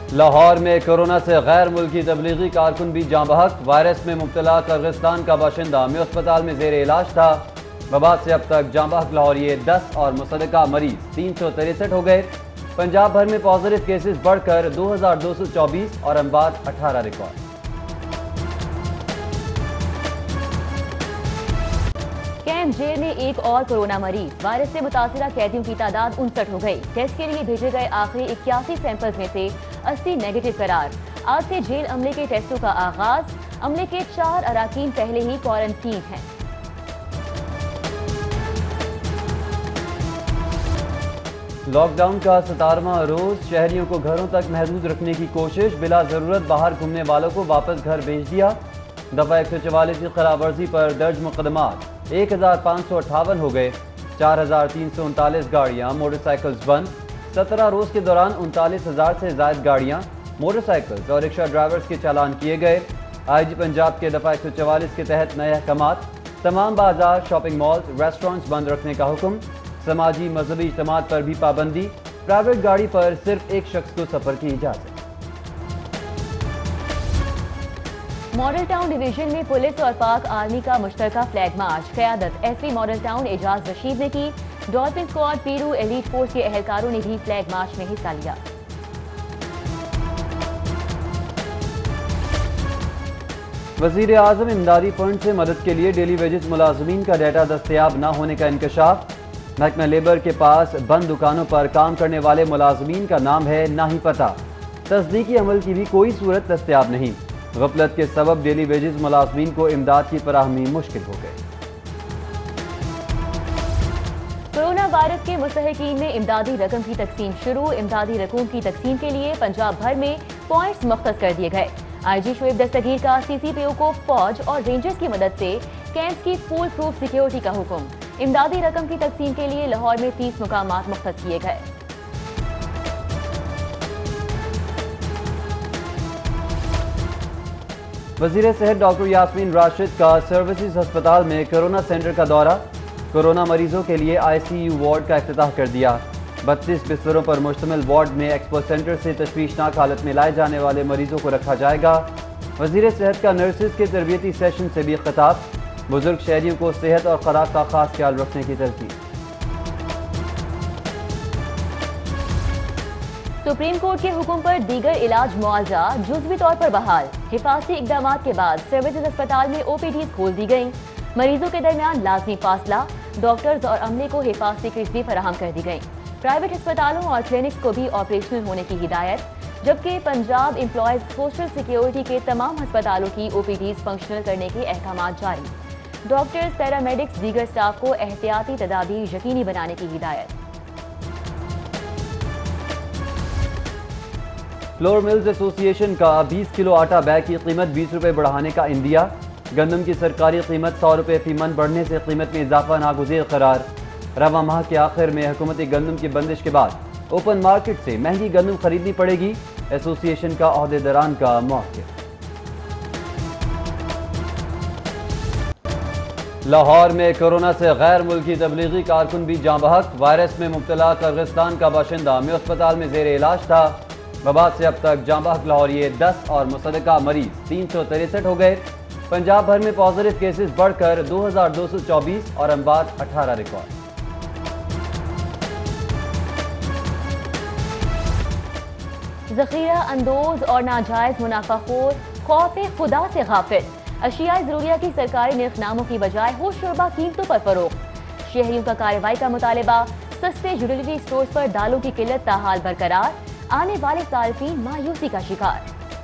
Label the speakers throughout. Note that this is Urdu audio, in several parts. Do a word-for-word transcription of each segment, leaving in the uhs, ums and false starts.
Speaker 1: لاہور میں کورونا سے غیر ملکی تبلیغی کارکن بھی جاں بحق، وائرس میں مبتلا کرغستان کا باشندہ میں اسپتال میں زیر علاج تھا۔ وبا سے اب تک جاں بحق لاہوریے دس اور مصدقہ مریض تین سو تریسٹھ ہو گئے۔ پنجاب بھر میں پازیٹیو کیسز بڑھ کر دو ہزار دو سو چوبیس اور اموات اٹھارہ ریکارڈ۔
Speaker 2: کیمپ جیل میں ایک اور کورونا مریض، وائرس سے متاثرہ قیدیوں کی تعداد انسٹھ ہو گئی۔ ٹیسٹ کے لیے بھیجے گئے آخری اکیاسی سیمپلز میں سے اسی نیگیٹو قرار۔ آج سے جیل عملے کے ٹیسٹوں کا آغاز۔ عملے کے چار اراکین پہلے ہی کوارنٹین ہیں۔
Speaker 1: لاک ڈاؤن کا ستارواں روز، شہریوں کو گھروں تک محدود رکھنے کی کوشش، بلا ضرورت باہر گھومنے والوں کو واپس گھر بھیج دیا۔ دفعہ ایک سو چوالیس کی خلاف ورزی پر درج مقدمات ایک ہزار پانچ سو اٹھاون ہو گئے۔ چار ہزار تین سو انتالیس گاڑیاں موٹر سائیکلز بند۔ سترہ روز کے دوران انتالیس ہزار سے زائد گاڑیاں، موٹر سائیکلز اور رکشہ ڈرائیورز کے چالان کیے گئے۔ آئی جی پنجاب کے دفعہ ایک سو چوالیس کے تحت نئے احکامات، تمام بازار، شاپنگ مالز، ریسٹورنٹس بند رکھنے کا حکم۔ سماجی مذہبی اجتماعات پر بھی پابندی، پرائیویٹ گاڑی پر صرف ایک شخص کو سفر کی اجازت۔
Speaker 2: ماڈل ٹاؤن ڈویژن میں پولیس اور پاک آرمی کا مشترکہ فلیگ مارچ، قیادت S P Model Town Ijaz Rashid نے کی۔ ڈالفن اسکواڈ پیرو ایلیٹ فورس کے اہلکاروں نے بھی فلیگ مارچ میں حصہ لیا۔
Speaker 1: وزیر اعظم امدادی فنڈ سے مدد کے لیے ڈیلی ویجز ملازمین کا ڈیٹا دستیاب نہ ہونے کا انکشاف۔ محکمہ لیبر کے پاس بند دکانوں پر کام کرنے والے ملازمین کا نام ہے نہ ہی پتہ۔ تصدیقی عمل کی بھی کوئی صورت دستیاب نہیں۔ غفلت کے سبب ڈیلی ویجز ملازمین کو امداد کی فراہمی مشکل ہو گئی۔
Speaker 2: کورونا وائرس کے مستحقین میں امدادی رقم کی تقسیم شروع۔ امدادی رقوم کی تقسیم کے لیے پنجاب بھر میں پوائنٹس مختص کر دیے گئے۔ آئی جی شعیب دستگیر کا سی سی پی او کو فوج اور رینجرز کی مدد سے کیمپس کی فول پروف سیکیورٹی کا حکم۔ امدادی رقم کی تقسیم کے لیے لاہور میں تیس مقامات مختص کیے گئے۔
Speaker 1: وزیر صحت ڈاکٹر یاسمین راشد کا سروسز ہسپتال میں کورونا سینٹر کا دورہ، کورونا مریضوں کے لیے آئی سی یو وارڈ کا افتتاح کر دیا۔ بتیس بستروں پر مشتمل وارڈ میں ایکسپو سینٹر سے تشویشناک حالت میں لائے جانے والے مریضوں کو رکھا جائے گا۔ وزیر صحت کا نرسز کے تربیتی سیشن سے بھی خطاب، بزرگ شہریوں کو صحت اور خوراک کا خاص خیال رکھنے کی تلقین۔
Speaker 2: سپریم کورٹ کے حکم پر دیگر علاج معالجہ جزوی طور پر بحال۔ حفاظتی اقدامات کے بعد سروسز اسپتال میں او پی ڈیز کھول دی گئیں۔ مریضوں کے درمیان لازمی فاصلہ، ڈاکٹرز اور عملے کو حفاظتی کٹس بھی فراہم کر دی گئیں۔ پرائیویٹ ہسپتالوں اور کلینکس کو بھی آپریشنل ہونے کی ہدایت، جبکہ پنجاب امپلائیز سوشل سیکیورٹی کے تمام ہسپتالوں کی او پی ڈیز فنکشنل کرنے کے احکامات جاری۔ ڈاکٹرز، پیرامیڈکس، دیگر سٹاف کو احتیاطی تدابیر یقینی بنانے کی ہدایت۔
Speaker 1: فلور ملز ایسوسی ایشن کا بیس کلو آٹا بیگ کی قیمت بیس روپے بڑھانے کا عندیہ۔ گندم کی سرکاری قیمت سو روپے فی من بڑھنے سے قیمت میں اضافہ ناگزیر قرار۔ رواں ماہ کے آخر میں حکومتی گندم کی بندش کے بعد اوپن مارکیٹ سے مہنگی گندم خریدنی پڑے گی، ایسوسی ایشن کا عہدیداران کا موقف۔ لاہور میں کورونا سے غیر ملکی تبلیغی کارکن بھی جاں بحق، وائرس میں مبتلا کرغستان کا باشندہ میں اسپتال میں زیر علاج تھا۔ وبا سے اب تک جاں بحق لاہوریے دس اور مصدقہ مریض تین سو تریسٹھ ہو گئے۔ پنجاب بھر میں پازیٹیو کیسز بڑھ کر دو ہزار دو سو چوبیس اور اموات اٹھارہ ریکارڈ۔
Speaker 2: ذخیرہ اندوز اور ناجائز منافع خور خوف خدا سے غافل، اشیاء ضروریہ کی سرکاری نرخ ناموں کی بجائے ہوش شربہ قیمتوں پر فروخت۔ شہریوں کا کارروائی کا مطالبہ، سستے یوٹیلیٹی اسٹورز پر دالوں کی قلت تاحال برقرار، آنے والے صارفین مایوسی کا شکار۔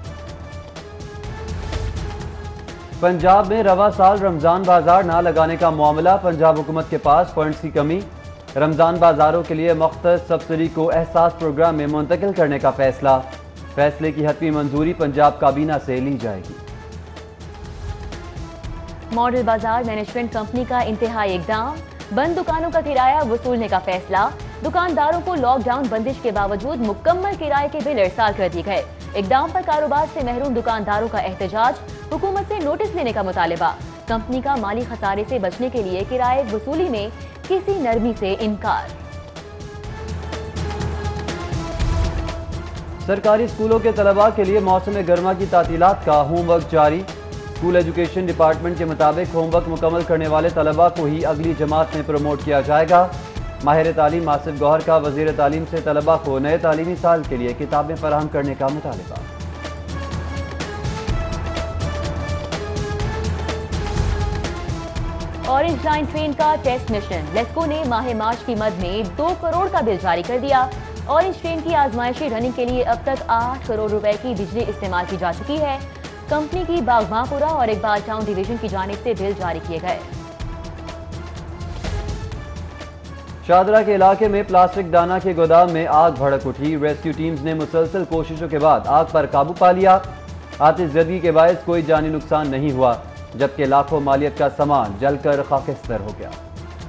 Speaker 1: پنجاب میں رواں سال رمضان بازار نہ لگانے کا معاملہ، پنجاب حکومت کے پاس فنڈز کی کمی۔ رمضان بازاروں کے لیے مختص سبسڈی کو احساس پروگرام میں منتقل کرنے کا فیصلہ، فیصلے کی حتمی منظوری پنجاب کابینہ سے لی جائے گی۔
Speaker 2: ماڈل بازار مینجمنٹ کمپنی کا انتہائی اقدام، بند دکانوں کا کرایہ وصولنے کا فیصلہ، دکانداروں کو لاک ڈاؤن بندش کے باوجود مکمل کرائے کے بل ارسال کر دیے گئے۔ اقدام پر کاروبار سے محروم دکانداروں کا احتجاج، حکومت سے نوٹس لینے کا مطالبہ، کمپنی کا مالی خسارے سے بچنے کے لیے کرائے وصولی میں کسی نرمی سے انکار۔
Speaker 1: سرکاری اسکولوں کے طلباء کے لیے موسم گرما کی تعطیلات کا ہوم ورک جاری۔ اسکول ایجوکیشن ڈپارٹمنٹ کے مطابق ہوم ورک مکمل کرنے والے طلباء کو ہی اگلی جماعت میں پروموٹ کیا جائے گا۔ ماہر تعلیم آصف گوہر کا وزیر تعلیم سے طلباء کو نئے تعلیمی سال کے لیے کتابیں فراہم کرنے کا مطالبہ۔
Speaker 2: اورنج لائن ٹرین کا ٹیسٹ مشن، لیسکو نے ماہ مارچ کی مد میں دو کروڑ کا بل جاری کر دیا۔ اورنج ٹرین کی آزمائشی رننگ کے لیے اب تک آٹھ کروڑ روپے کی بجلی استعمال کی جا چکی ہے۔ کمپنی کی باغباں پورہ اور اقبال ٹاؤن ڈویژن کی جانب سے بل جاری کیے گئے۔
Speaker 1: شادرہ کے علاقے میں پلاسٹک دانہ کے گودام میں آگ بھڑک اٹھی۔ ریسکیو ٹیمز نے مسلسل کوششوں کے بعد آگ پر قابو پا لیا۔ آتش زدگی کے باعث کوئی جانی نقصان نہیں ہوا، جبکہ لاکھوں مالیت کا سامان جل کر خاکستر ہو گیا۔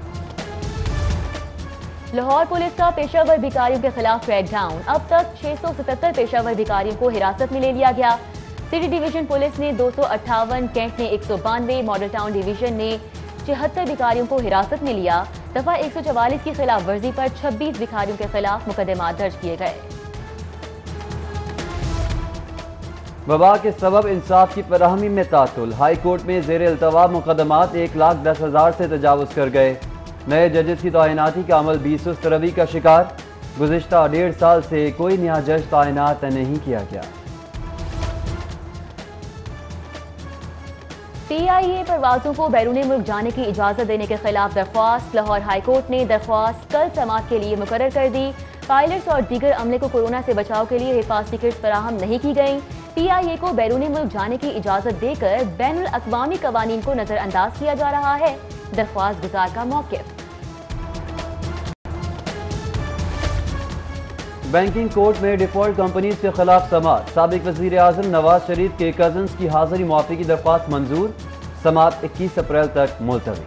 Speaker 2: لاہور پولیس کا پیشہ ور بھکاریوں کے خلاف کریک ڈاؤن، اب تک چھ سو ستتر پیشہ ور بھکاریوں کو حراست میں لے لیا گیا۔ سٹی ڈویژن پولیس نے دو سو اٹھاون، کینٹ نے ایک سو بانوے، ماڈل ٹاؤن ڈویژن نے چہتر بھکاریوں کو حراست میں لیا۔ دفعہ ایک سو چوالیس کی خلاف ورزی پر چھبیس بھکاریوں کے خلاف مقدمات درج کیے گئے۔
Speaker 1: وبا کے سبب انصاف کی فراہمی میں تعطل، ہائی کورٹ میں زیر التوا مقدمات ایک لاکھ دس ہزار سے تجاوز کر گئے۔ نئے ججز کی تعیناتی کا عمل بھی سست روی کا شکار، گزشتہ ڈیڑھ سال سے کوئی نیا جج تعینات نہیں کیا گیا۔
Speaker 2: پی آئی اے پروازوں کو بیرون ملک جانے کی اجازت دینے کے خلاف درخواست، لاہور ہائی کورٹ نے درخواست کل سماعت کے لیے مقرر کر دی۔ پائلٹس اور دیگر عملے کو کورونا سے بچاؤ کے لیے حفاظتی کٹس فراہم نہیں کی گئیں۔ پی آئی اے کو بیرون ملک جانے کی اجازت دے کر بین الاقوامی قوانین کو نظر انداز کیا جا رہا ہے، درخواست گزار کا موقف۔
Speaker 1: بینکنگ کورٹ میں ڈیفالٹ کمپنیز کے خلاف سماعت، سابق وزیر اعظم نواز شریف کے کزنز کی حاضری معافی کی درخواست منظور، سماعت اکیس اپریل تک ملتوی۔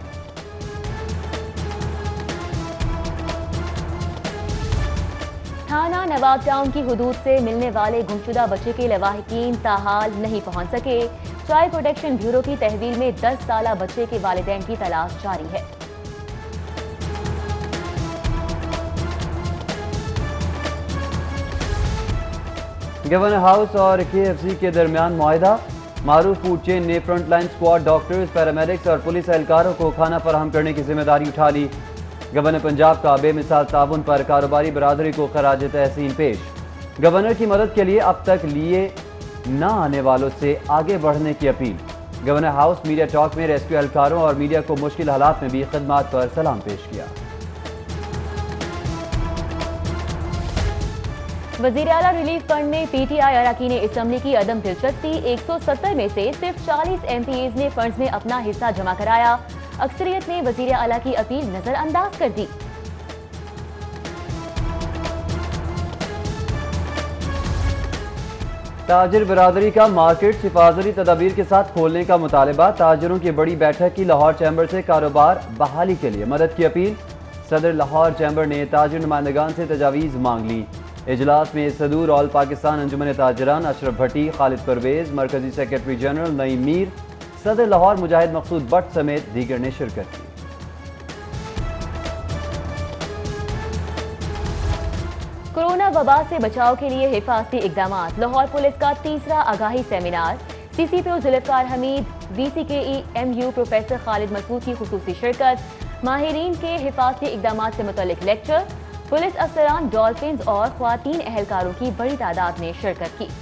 Speaker 2: تھانہ نواب ٹاؤن کی حدود سے ملنے والے گمشدہ بچے کے لواحقین تاحال نہیں پہنچ سکے۔ چائلڈ پروٹیکشن بیورو کی تحویل میں دس سالہ بچے کے والدین کی تلاش جاری ہے۔
Speaker 1: گورنر ہاؤس اور کے ایف سی کے درمیان معاہدہ، معروف فوڈ چین نے front line squad doctors, paramedics اور پولیس اہلکاروں کو کھانا فراہم کرنے کی ذمہ داری اٹھا لی۔ گورنر پنجاب کا بے مثال تعاون پر کاروباری برادری کو خراج تحسین پیش۔ گورنر کی مدد کے لیے اب تک لیے نہ آنے والوں سے آگے بڑھنے کی اپیل۔ گورنر ہاؤس میڈیا ٹاک میں ریسکیو اہلکاروں اور میڈیا کو مشکل حالات میں بھی خدمات پر سلام پیش کیا۔
Speaker 2: وزیر اعلیٰ ریلیف فنڈ میں پی ٹی آئی اراکین اسمبلی کی عدم دلچسپی، ایک سو ستر میں سے صرف چالیس ایم پی ایز نے فنڈز میں اپنا حصہ جمع کرایا۔ اکثریت نے وزیر اعلیٰ کی اپیل نظر انداز کر دی۔
Speaker 1: تاجر برادری کا مارکیٹ حفاظتی تدابیر کے ساتھ کھولنے کا مطالبہ، تاجروں کی بڑی بیٹھک کی لاہور چیمبر سے کاروبار بحالی کے لیے مدد کی اپیل۔ صدر لاہور چیمبر نے تاجر نمائندگان سے تجاویز مانگ لی۔ اجلاس میں صدور آل پاکستان انجمن تاجران اشرف بھٹی، خالد پرویز، مرکزی سیکرٹری جنرل نعیم میر، صدر لاہور مجاہد مقصود بٹ سمیت دیگر نے شرکت کی۔
Speaker 2: کورونا وبا سے بچاؤ کے لیے حفاظتی اقدامات، لاہور پولیس کا تیسرا آگاہی سیمینار، سی سی پی او ذوالفقار حمید، V C K E M U professor Khalid Masood کی خصوصی شرکت، ماہرین کے حفاظتی اقدامات سے متعلق لیکچر، پولیس افسران، ڈولفنز اور خواتین اہلکاروں کی بڑی تعداد نے شرکت کی۔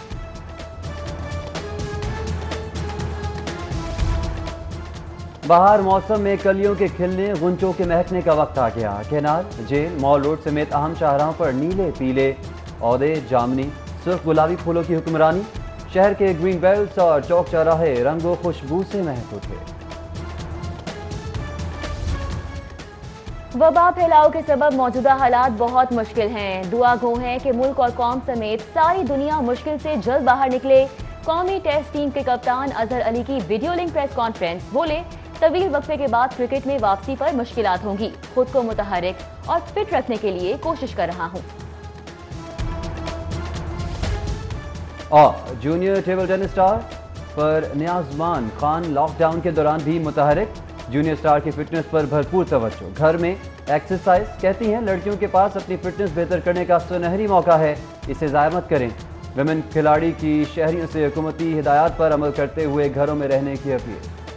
Speaker 1: بہار موسم میں کلیوں کے کھلنے، غنچوں کے مہکنے کا وقت آ گیا۔ کینال، جیل، مال روڈ سمیت اہم شاہراہوں پر نیلے، پیلے، عودے، جامنی، سرخ گلابی پھولوں کی حکمرانی، شہر کے گرین بیلٹس اور چوک چوراہے رنگ و خوشبو سے مہک اٹھے۔
Speaker 2: وبا پھیلاؤ کے سبب موجودہ حالات بہت مشکل ہیں، دعا گو ہیں کہ ملک اور قوم سمیت ساری دنیا مشکل سے جلد باہر نکلے۔ قومی ٹیسٹ ٹیم کے کپتان اظہر علی کی ویڈیو لنک پریس کانفرنس، بولے طویل وقفے کے بعد کرکٹ میں واپسی پر مشکلات ہوں گی، خود کو متحرک اور فٹ رکھنے کے لیے کوشش کر رہا ہوں۔
Speaker 1: اور جونیئر ٹیبل ٹینس سٹار پر نیازمان خان لاک ڈاؤن کے دوران بھی متحرک، جونیئر سٹار کی فٹنس پر بھرپور توجہ، گھر میں ایکسرسائز، کہتی ہیں لڑکیوں کے پاس اپنی فٹنس بہتر کرنے کا سنہری موقع ہے، اسے ضائع مت کریں۔ ویمن کھلاڑی کی شہریوں سے حکومتی ہدایات پر عمل کرتے ہوئے گھروں میں رہنے کی اپیل۔